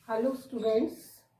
Hello students,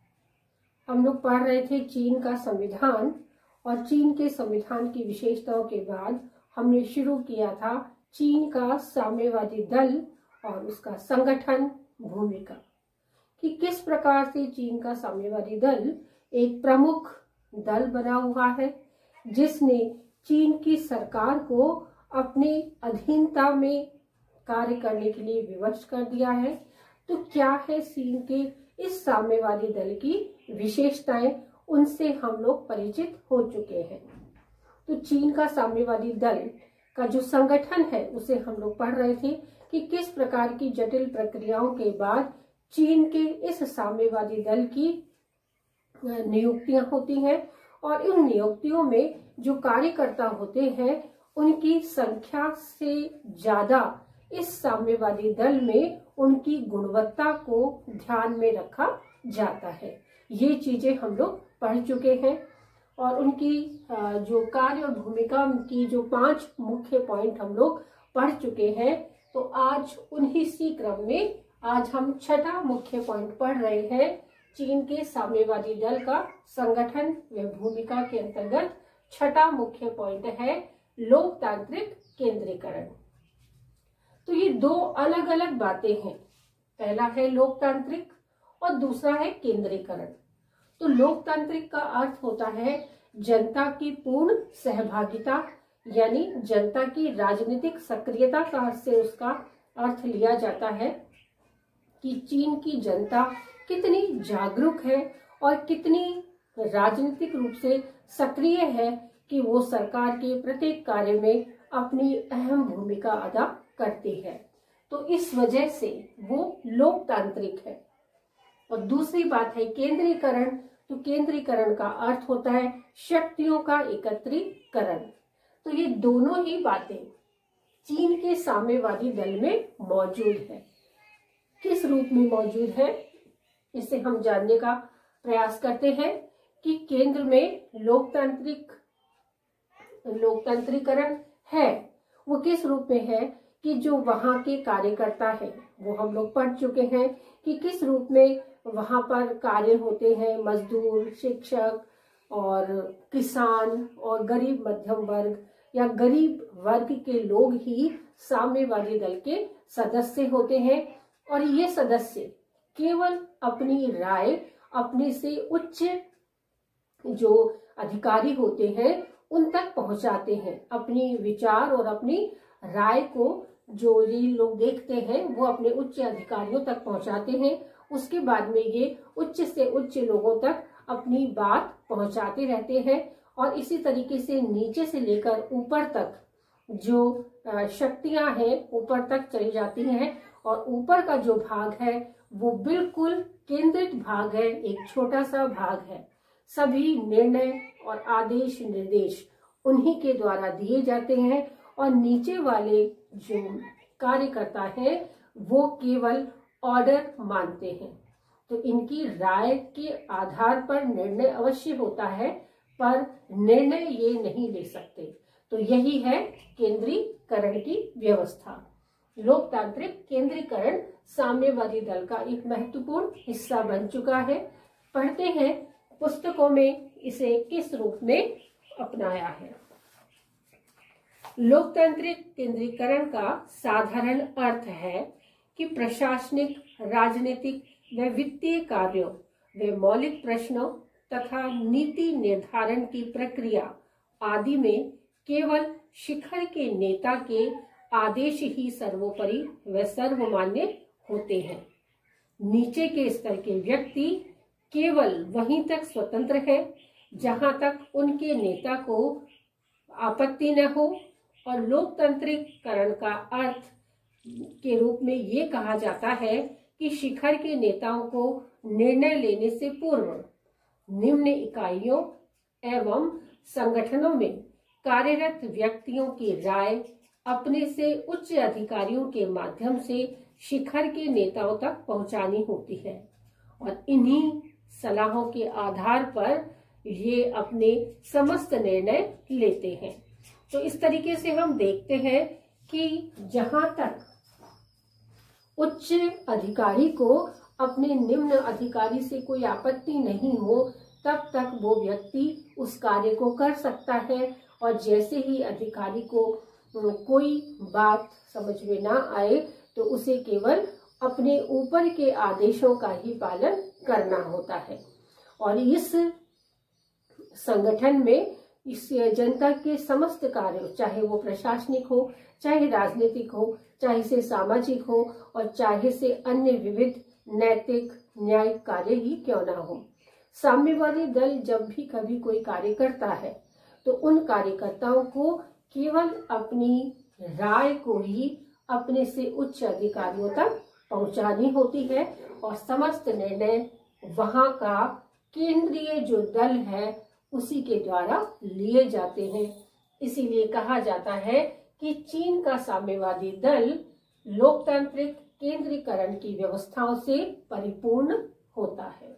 हम लोग पढ़ रहे थे चीन का संविधान और चीन के संविधान की विशेषताओं के बाद हमने शुरू किया था चीन का साम्यवादी दल और उसका संगठन भूमिका कि किस प्रकार से चीन का साम्यवादी दल एक प्रमुख दल बना हुआ है जिसने चीन की सरकार को अपनी अधीनता में कार्य करने के लिए विवश कर दिया है। तो क्या है चीन के इस साम्यवादी दल की विशेषताएं, उनसे हम लोग परिचित हो चुके हैं। तो चीन का साम्यवादी दल का जो संगठन है उसे हम लोग पढ़ रहे थे कि किस प्रकार की जटिल प्रक्रियाओं के बाद चीन के इस साम्यवादी दल की नियुक्तियां होती हैं और इन नियुक्तियों में जो कार्यकर्ता होते हैं उनकी संख्या से ज्यादा इस साम्यवादी दल में उनकी गुणवत्ता को ध्यान में रखा जाता है। ये चीजें हम लोग पढ़ चुके हैं और उनकी जो कार्य और भूमिका की जो 5 मुख्य पॉइंट हम लोग पढ़ चुके हैं। तो आज उन्हीं सी क्रम में आज हम 6ठा मुख्य पॉइंट पढ़ रहे हैं। चीन के साम्यवादी दल का संगठन व भूमिका के अंतर्गत 6ठा मुख्य पॉइंट है लोकतांत्रिक केंद्रीकरण। तो ये दो अलग अलग बातें हैं, पहला है लोकतांत्रिक और दूसरा है केंद्रीकरण। तो लोकतांत्रिक का अर्थ होता है जनता की पूर्ण सहभागिता, यानी जनता की राजनीतिक सक्रियता का से उसका अर्थ लिया जाता है कि चीन की जनता कितनी जागरूक है और कितनी राजनीतिक रूप से सक्रिय है कि वो सरकार के प्रत्येक कार्य में अपनी अहम भूमिका अदा करती है। तो इस वजह से वो लोकतांत्रिक है। और दूसरी बात है केंद्रीकरण। तो केंद्रीकरण का अर्थ होता है शक्तियों का एकत्रीकरण। तो ये दोनों ही बातें चीन के साम्यवादी दल में मौजूद है। किस रूप में मौजूद है इसे हम जानने का प्रयास करते हैं कि केंद्र में लोकतांत्रिकरण है वो किस रूप में है कि जो वहां के कार्यकर्ता है वो हम लोग पढ़ चुके हैं कि किस रूप में वहां पर कार्य होते हैं। मजदूर, शिक्षक और किसान और गरीब मध्यम वर्ग या गरीब वर्ग के लोग ही साम्यवादी दल के सदस्य होते हैं और ये सदस्य केवल अपनी राय अपने से उच्च जो अधिकारी होते हैं उन तक पहुंचाते हैं। अपनी विचार और अपनी राय को जो ये लोग देखते हैं वो अपने उच्च अधिकारियों तक पहुंचाते हैं। उसके बाद में ये उच्च से उच्च लोगों तक अपनी बात पहुंचाते रहते हैं और इसी तरीके से नीचे से लेकर ऊपर तक जो शक्तियां हैं ऊपर तक चली जाती हैं और ऊपर का जो भाग है वो बिल्कुल केंद्रित भाग है, एक छोटा सा भाग है। सभी निर्णय और आदेश निर्देश उन्हीं के द्वारा दिए जाते हैं और नीचे वाले जो कार्यकर्ता हैं वो केवल ऑर्डर मानते हैं। तो इनकी राय के आधार पर निर्णय अवश्य होता है पर निर्णय ये नहीं ले सकते। तो यही है केंद्रीकरण की व्यवस्था। लोकतांत्रिक केंद्रीकरण साम्यवादी दल का एक महत्वपूर्ण हिस्सा बन चुका है। पढ़ते हैं पुस्तकों में इसे किस रूप में अपनाया है। लोकतांत्रिक केंद्रीकरण का साधारण अर्थ है कि प्रशासनिक, राजनीतिक व वित्तीय कार्यों व मौलिक प्रश्नों तथा नीति निर्धारण की प्रक्रिया आदि में केवल शिखर के नेता के आदेश ही सर्वोपरि व सर्वमान्य होते हैं। नीचे के स्तर के व्यक्ति केवल वहीं तक स्वतंत्र है जहां तक उनके नेता को आपत्ति न हो। और लोकतांत्रिकरण का अर्थ के रूप में ये कहा जाता है कि शिखर के नेताओं को निर्णय लेने से पूर्व निम्न इकाइयों एवं संगठनों में कार्यरत व्यक्तियों की राय अपने से उच्च अधिकारियों के माध्यम से शिखर के नेताओं तक पहुंचानी होती है और इन्हीं सलाहों के आधार पर ये अपने समस्त निर्णय लेते हैं। तो इस तरीके से हम देखते हैं कि जहां तक उच्च अधिकारी को अपने निम्न अधिकारी से कोई आपत्ति नहीं हो तब तक वो व्यक्ति उस कार्य को कर सकता है। और जैसे ही अधिकारी को कोई बात समझ में ना आए तो उसे केवल अपने ऊपर के आदेशों का ही पालन करना होता है। और इस संगठन में इस जनता के समस्त कार्य, चाहे वो प्रशासनिक हो, चाहे राजनीतिक हो, चाहे से सामाजिक हो और चाहे से अन्य विविध नैतिक न्यायिक कार्य ही क्यों ना हो, साम्यवादी दल जब भी कभी कोई कार्य करता है तो उन कार्यकर्ताओं को केवल अपनी राय को ही अपने से उच्च अधिकारियों तक पहुंचानी होती है और समस्त निर्णय वहां का केंद्रीय जो दल है उसी के द्वारा लिए जाते हैं। इसीलिए कहा जाता है कि चीन का साम्यवादी दल लोकतांत्रिक केंद्रीकरण की व्यवस्थाओं से परिपूर्ण होता है।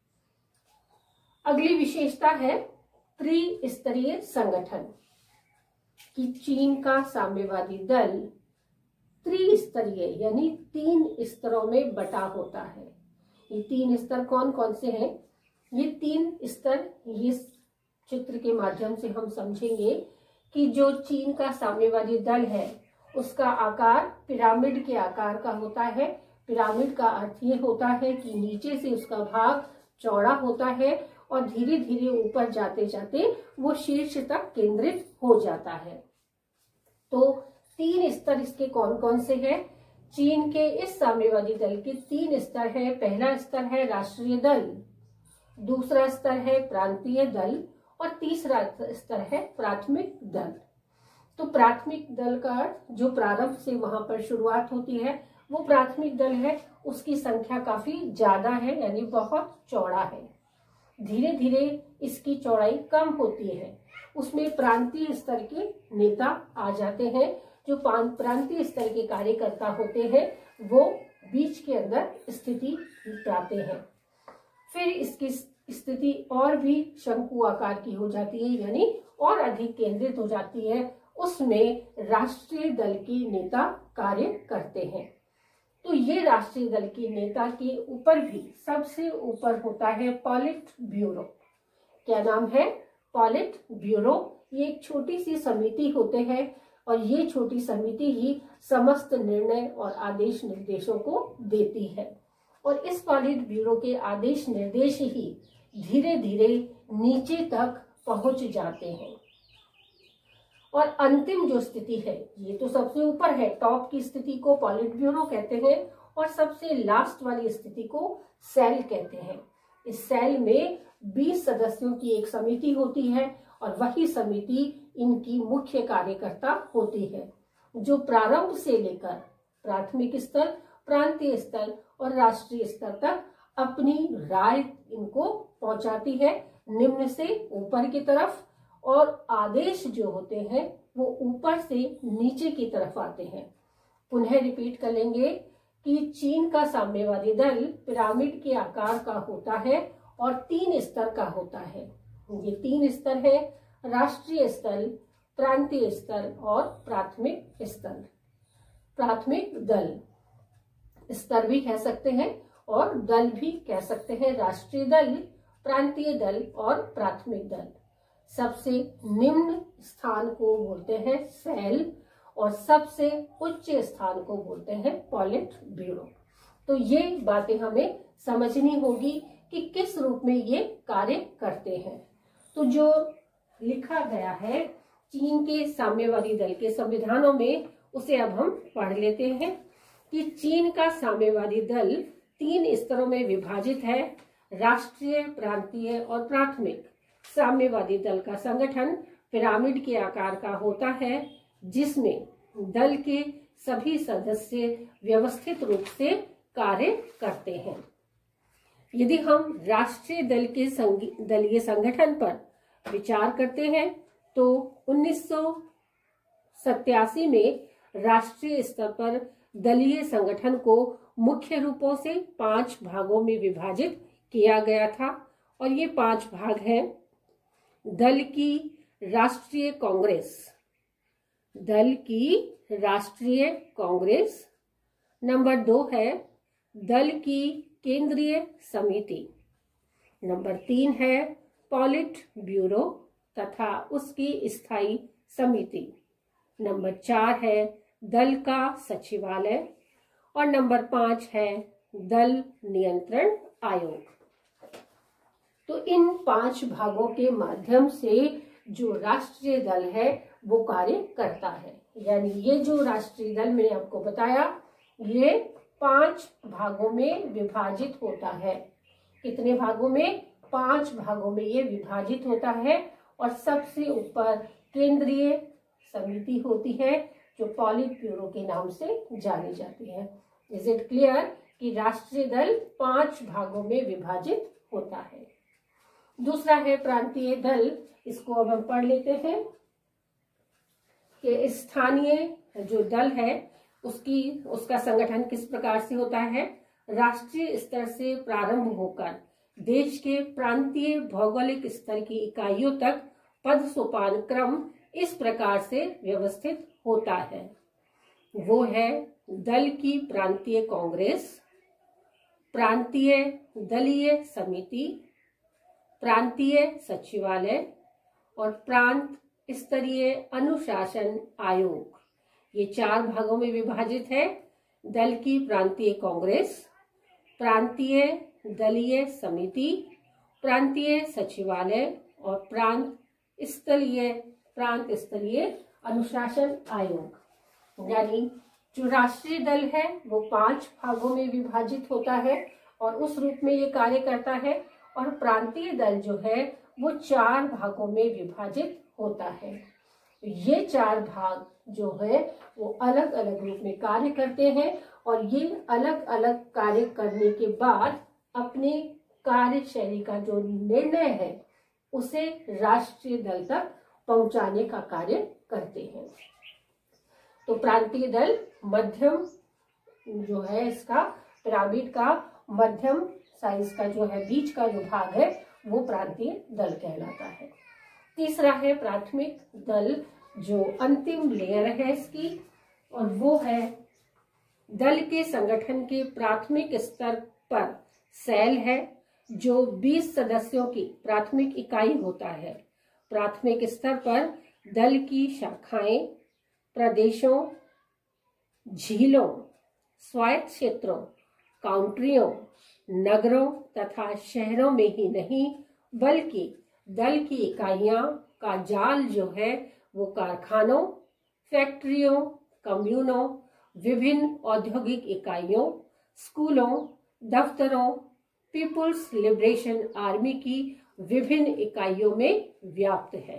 अगली विशेषता है त्रिस्तरीय संगठन कि चीन का साम्यवादी दल त्रिस्तरीय यानी 3 स्तरों में बटा होता है। ये 3 स्तर कौन कौन से हैं? ये 3 स्तर इस चित्र के माध्यम से हम समझेंगे कि जो चीन का साम्यवादी दल है उसका आकार पिरामिड के आकार का होता है। पिरामिड का अर्थ ये होता है कि नीचे से उसका भाग चौड़ा होता है और धीरे धीरे ऊपर जाते जाते वो शीर्ष तक केंद्रित हो जाता है। तो 3 स्तर इसके कौन कौन से हैं? चीन के इस साम्यवादी दल के 3 स्तर है। पहला स्तर है राष्ट्रीय दल, दूसरा स्तर है प्रांतीय दल और तीसरा स्तर है प्राथमिक दल। तो प्राथमिक दल का अर्थ जो प्रारंभ से वहां पर शुरुआत होती है वो प्राथमिक दल है। उसकी संख्या काफी ज्यादा है यानी बहुत चौड़ा है। धीरे धीरे इसकी चौड़ाई कम होती है। उसमें प्रांतीय स्तर के नेता आ जाते हैं। जो प्रांतीय स्तर के कार्यकर्ता होते हैं वो बीच के अंदर स्थिति पाते हैं। फिर इसकी स्थिति और भी शंकु आकार की हो जाती है यानी और अधिक केंद्रित हो जाती है। उसमें राष्ट्रीय दल के नेता कार्य करते हैं। तो ये राष्ट्रीय दल के नेता के ऊपर भी सबसे ऊपर होता है पॉलिट ब्यूरो। क्या नाम है? Politburo. ये एक छोटी सी समिति होते हैं और ये छोटी समिति ही समस्त निर्णय और आदेश निर्देशों को देती है। और इस पॉलिट ब्यूरो के आदेश निर्देश ही धीरे धीरे नीचे तक पहुंच जाते हैं। और अंतिम जो स्थिति है, ये तो सबसे ऊपर है, टॉप की स्थिति को पॉलिट ब्यूरो कहते हैं और सबसे लास्ट वाली स्थिति को सेल कहते हैं। इस सेल में 20 सदस्यों की एक समिति होती है और वही समिति इनकी मुख्य कार्यकर्ता होती है, जो प्रारंभ से लेकर प्राथमिक स्तर, प्रांतीय स्तर और राष्ट्रीय स्तर तक अपनी राय इनको पहुंचाती है निम्न से ऊपर की तरफ। और आदेश जो होते हैं वो ऊपर से नीचे की तरफ आते हैं। पुनः रिपीट कर लेंगे कि चीन का साम्यवादी दल पिरामिड के आकार का होता है और 3 स्तर का होता है। ये 3 स्तर है, राष्ट्रीय स्तर, प्रांतीय स्तर और प्राथमिक स्तर। प्राथमिक दल स्तर भी कह सकते हैं और दल भी कह सकते हैं। राष्ट्रीय दल, प्रांतीय दल और प्राथमिक दल। सबसे निम्न स्थान को बोलते हैं सेल और सबसे उच्च स्थान को बोलते हैं पॉलिट ब्यूरो। तो ये बातें हमें समझनी होगी कि किस रूप में ये कार्य करते हैं। तो जो लिखा गया है चीन के साम्यवादी दल के संविधानों में, उसे अब हम पढ़ लेते हैं कि चीन का साम्यवादी दल 3 स्तरों में विभाजित है। राष्ट्रीय, प्रांतीय और प्राथमिक। साम्यवादी दल का संगठन पिरामिड के आकार का होता है, जिसमें दल के सभी सदस्य व्यवस्थित रूप से कार्य करते हैं। यदि हम राष्ट्रीय दल के दलीय संगठन पर विचार करते हैं तो 1987 में राष्ट्रीय स्तर पर दलीय संगठन को मुख्य रूपों से 5 भागों में विभाजित किया गया था और ये 5 भाग हैं। दल की राष्ट्रीय कांग्रेस, दल की राष्ट्रीय कांग्रेस। नंबर 2 है दल की केंद्रीय समिति। नंबर 3 है पॉलिट ब्यूरो तथा उसकी स्थायी समिति। नंबर 4 है दल का सचिवालय और नंबर 5 है दल नियंत्रण आयोग। तो इन 5 भागों के माध्यम से जो राष्ट्रीय दल है वो कार्य करता है। यानी ये जो राष्ट्रीय दल मैंने आपको बताया ये 5 भागों में विभाजित होता है। कितने भागों में? 5 भागों में ये विभाजित होता है और सबसे ऊपर केंद्रीय समिति होती है जो पॉलिट ब्यूरो के नाम से जानी जाती है। इज इट क्लियर कि राष्ट्रीय दल 5 भागों में विभाजित होता है। दूसरा है प्रांतीय दल। इसको अब हम पढ़ लेते हैं कि स्थानीय जो दल है उसका संगठन किस प्रकार से होता है। राष्ट्रीय स्तर से प्रारंभ होकर देश के प्रांतीय भौगोलिक स्तर की इकाइयों तक पद सोपान क्रम इस प्रकार से व्यवस्थित होता है। वो है दल की प्रांतीय कांग्रेस, प्रांतीय दलीय समिति, प्रांतीय सचिवालय और प्रांत स्तरीय अनुशासन आयोग। ये 4 भागों में विभाजित है। दल की प्रांतीय कांग्रेस, प्रांतीय दलीय समिति, प्रांतीय सचिवालय और प्रांत स्तरीय अनुशासन आयोग। यानी जो राष्ट्रीय दल है वो 5 भागों में विभाजित होता है और उस रूप में ये कार्य करता है। और प्रांतीय दल जो है वो 4 भागों में विभाजित होता है। ये 4 भाग जो है वो अलग अलग रूप में कार्य करते हैं और ये अलग अलग कार्य करने के बाद अपने कार्यशैली का जो निर्णय है उसे राष्ट्रीय दल तक पहुंचाने का कार्य करते हैं। तो प्रांतीय दल मध्यम जो है इसका पिरामिड का मध्यम साइज का जो है बीच का जो भाग है वो प्रांतीय दल कहलाता है। तीसरा है प्राथमिक दल जो अंतिम लेयर है इसकी और वो है दल के संगठन के प्राथमिक स्तर पर सेल है जो 20 सदस्यों की प्राथमिक इकाई होता है। प्राथमिक स्तर पर दल की शाखाएं प्रदेशों, झीलों, स्वायत्त क्षेत्रों, काउंट्रियों, नगरों तथा शहरों में ही नहीं बल्कि दल की इकाइयां का जाल जो है वो कारखानों, फैक्ट्रियों, कम्यूनों, विभिन्न औद्योगिक इकाइयों, स्कूलों, दफ्तरों, पीपुल्स लिबरेशन आर्मी की विभिन्न इकाइयों में व्याप्त है।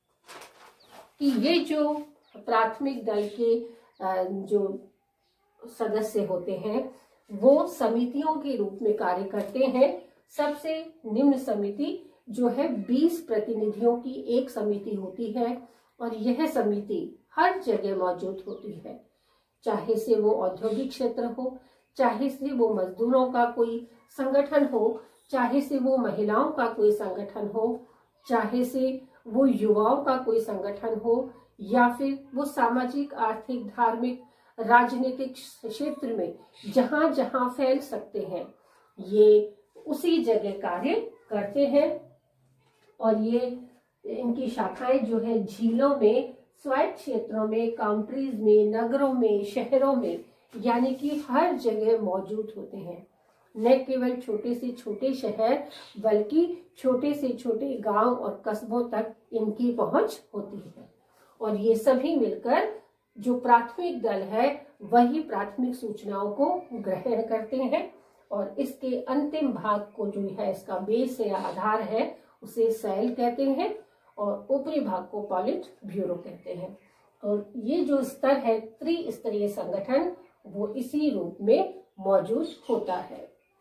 कि ये जो प्राथमिक दल के जो सदस्य होते हैं वो समितियों के रूप में कार्य करते हैं। सबसे निम्न समिति जो है 20 प्रतिनिधियों की एक समिति होती है और यह समिति हर जगह मौजूद होती है, चाहे से वो औद्योगिक क्षेत्र हो, चाहे से वो मजदूरों का कोई संगठन हो, चाहे से वो महिलाओं का कोई संगठन हो, चाहे से वो युवाओं का कोई संगठन हो या फिर वो सामाजिक, आर्थिक, धार्मिक, राजनीतिक क्षेत्र में जहां जहां फैल सकते हैं ये उसी जगह कार्य करते हैं। और ये इनकी शाखाएं जो है झीलों में, स्वायत्त क्षेत्रों में, काउंट्रीज में, नगरों में, शहरों में यानी कि हर जगह मौजूद होते हैं। न केवल छोटे से छोटे शहर बल्कि छोटे से छोटे गांव और कस्बों तक इनकी पहुंच होती है। और ये सभी मिलकर जो प्राथमिक दल है वही प्राथमिक सूचनाओं को ग्रहण करते हैं और इसके अंतिम भाग को जो है इसका बेस या आधार है उसे सेल कहते हैं और ऊपरी भाग को पॉलिट ब्यूरो कहते हैं। और ये जो स्तर है त्रिस्तरीय संगठन वो इसी रूप में मौजूद होता है।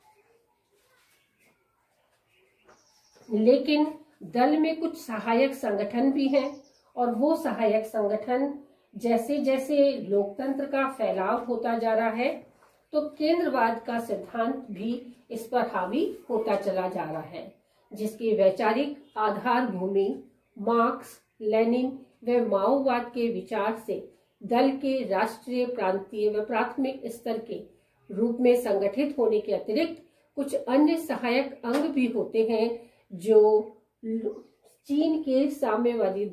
लेकिन दल में कुछ सहायक संगठन भी हैं और वो सहायक संगठन जैसे जैसे लोकतंत्र का फैलाव होता जा रहा है तो केंद्रवाद का सिद्धांत भी इस पर हावी होता चला जा रहा है, जिसकी वैचारिक आधार भूमि मार्क्स, लेनिन व माओवाद के विचार से दल के राष्ट्रीय, प्रांतीय व प्राथमिक स्तर के रूप में संगठित होने के अतिरिक्त कुछ अन्य सहायक अंग भी होते हैं जो चीन के साम्यवादी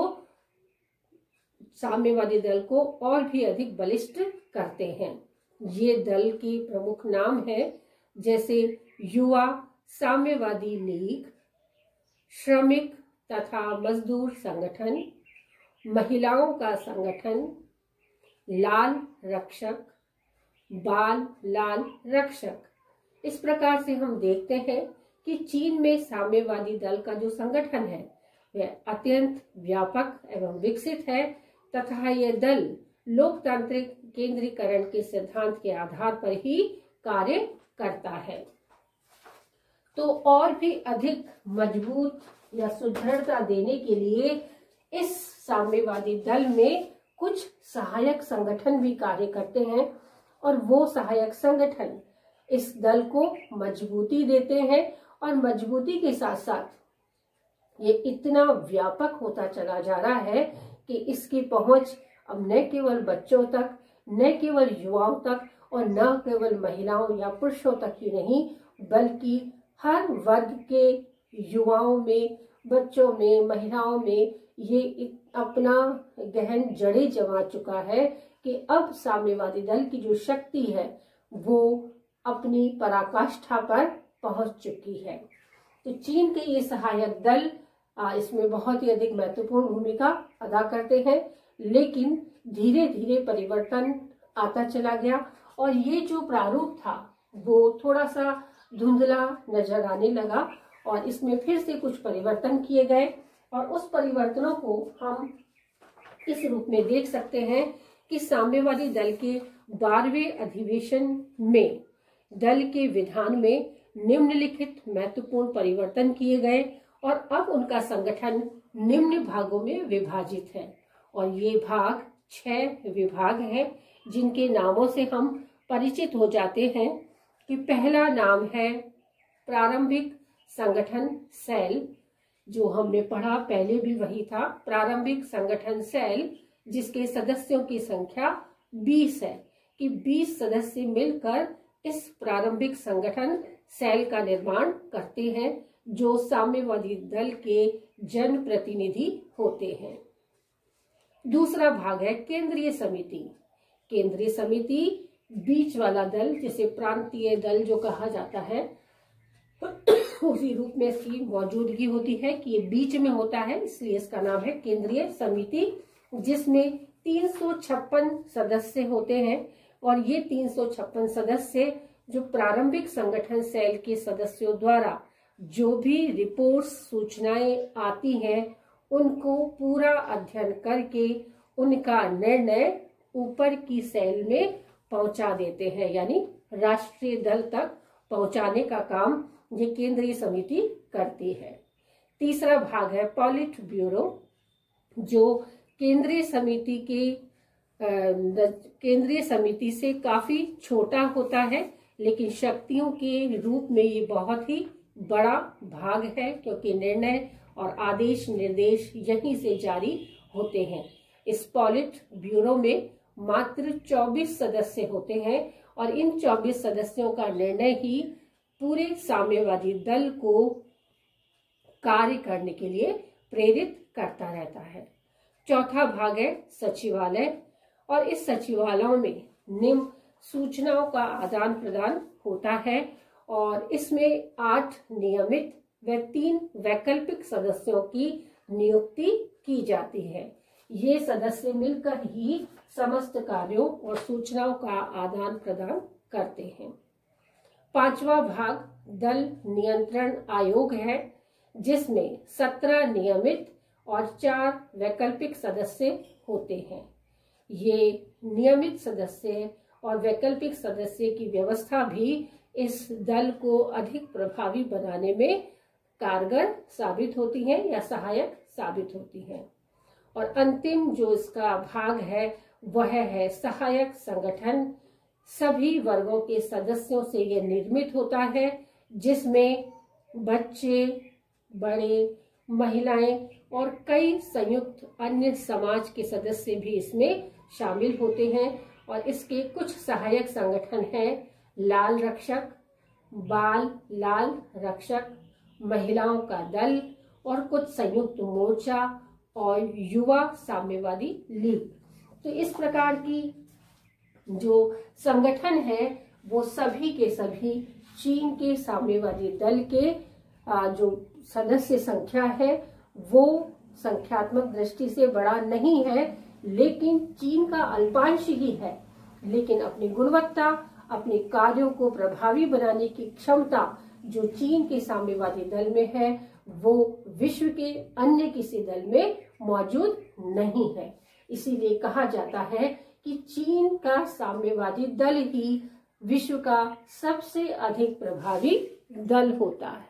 दल को और भी अधिक बलिष्ठ करते हैं। ये दल के प्रमुख नाम हैं जैसे युवा साम्यवादी लीग, श्रमिक तथा मजदूर संगठन, महिलाओं का संगठन, लाल रक्षक, बाल लाल रक्षक। इस प्रकार से हम देखते हैं कि चीन में साम्यवादी दल का जो संगठन है वह अत्यंत व्यापक एवं विकसित है तथा यह दल लोकतांत्रिक केंद्रीकरण के सिद्धांत के आधार पर ही कार्य करता है। तो और भी अधिक मजबूत या सुदृढ़ता देने के लिए इस साम्यवादी दल में कुछ सहायक संगठन भी कार्य करते हैं और वो सहायक संगठन इस दल को मजबूती देते हैं और मजबूती के साथ साथ ये इतना व्यापक होता चला जा रहा है कि इसकी पहुंच अब न केवल बच्चों तक, न केवल युवाओं तक और न केवल महिलाओं या पुरुषों तक ही नहीं बल्कि हर वर्ग के युवाओं में, बच्चों में, महिलाओं में ये अपना गहन जड़ें जमा चुका है कि अब साम्यवादी दल की जो शक्ति है वो अपनी पराकाष्ठा पर पहुंच चुकी है। तो चीन के ये सहायक दल इसमें बहुत ही अधिक महत्वपूर्ण भूमिका अदा करते हैं, लेकिन धीरे धीरे परिवर्तन आता चला गया और ये जो प्रारूप था वो थोड़ा सा धुंधला नजर आने लगा और इसमें फिर से कुछ परिवर्तन किए गए और उस परिवर्तनों को हम इस रूप में देख सकते हैं कि साम्यवादी दल के 12वें अधिवेशन में दल के विधान में निम्नलिखित महत्वपूर्ण परिवर्तन किए गए और अब उनका संगठन निम्न भागों में विभाजित है और ये भाग 6 विभाग हैं जिनके नामों से हम परिचित हो जाते हैं कि पहला नाम है प्रारंभिक संगठन सेल, जो हमने पढ़ा पहले भी वही था, प्रारंभिक संगठन सेल जिसके सदस्यों की संख्या 20 है कि 20 सदस्य मिलकर इस प्रारंभिक संगठन सेल का निर्माण करते हैं जो साम्यवादी दल के जनप्रतिनिधि होते हैं। दूसरा भाग है केंद्रीय समिति। केंद्रीय समिति बीच वाला दल, जिसे प्रांतीय दल जो कहा जाता है, उसी रूप में इसकी मौजूदगी होती है कि ये बीच में होता है, इसलिए इसका नाम है केंद्रीय समिति, जिसमें 356 सदस्य होते हैं और ये 356 सदस्य जो प्रारंभिक संगठन सेल के सदस्यों द्वारा जो भी रिपोर्ट्स, सूचनाएं आती हैं उनको पूरा अध्ययन करके उनका निर्णय ऊपर की सेल में पहुंचा देते हैं, यानी राष्ट्रीय दल तक पहुंचाने का काम ये केंद्रीय समिति करती है। तीसरा भाग है पॉलिट ब्यूरो, जो केंद्रीय समिति से काफी छोटा होता है, लेकिन शक्तियों के रूप में ये बहुत ही बड़ा भाग है क्योंकि निर्णय और आदेश निर्देश यहीं से जारी होते हैं। इस पॉलिट ब्यूरो में मात्र 24 सदस्य होते हैं और इन 24 सदस्यों का निर्णय ही पूरे साम्यवादी दल को कार्य करने के लिए प्रेरित करता रहता है। चौथा भाग है सचिवालय और इस सचिवालयों में निम्न सूचनाओं का आदान प्रदान होता है और इसमें 8 नियमित व 3 वैकल्पिक सदस्यों की नियुक्ति की जाती है। ये सदस्य मिलकर ही समस्त कार्यों और सूचनाओं का आदान प्रदान करते हैं। पांचवा भाग दल नियंत्रण आयोग है, जिसमें 17 नियमित और 4 वैकल्पिक सदस्य होते हैं। ये नियमित सदस्य और वैकल्पिक सदस्य की व्यवस्था भी इस दल को अधिक प्रभावी बनाने में कारगर साबित होती है या सहायक साबित होती है। और अंतिम जो इसका भाग है वह है सहायक संगठन। सभी वर्गों के सदस्यों से यह निर्मित होता है, जिसमें बच्चे, बड़े, महिलाएं और कई संयुक्त अन्य समाज के सदस्य भी इसमें शामिल होते हैं। और इसके कुछ सहायक संगठन हैं लाल रक्षक, बाल लाल रक्षक, महिलाओं का दल और कुछ संयुक्त मोर्चा और युवा साम्यवादी लीग। तो इस प्रकार की जो संगठन है वो सभी के सभी चीन के साम्यवादी दल के जो सदस्य संख्या है वो संख्यात्मक दृष्टि से बड़ा नहीं है, लेकिन चीन का अल्पांश ही है, लेकिन अपनी गुणवत्ता, अपने कार्यों को प्रभावी बनाने की क्षमता जो चीन के साम्यवादी दल में है वो विश्व के अन्य किसी दल में मौजूद नहीं है। इसीलिए कहा जाता है कि चीन का साम्यवादी दल ही विश्व का सबसे अधिक प्रभावी दल होता है।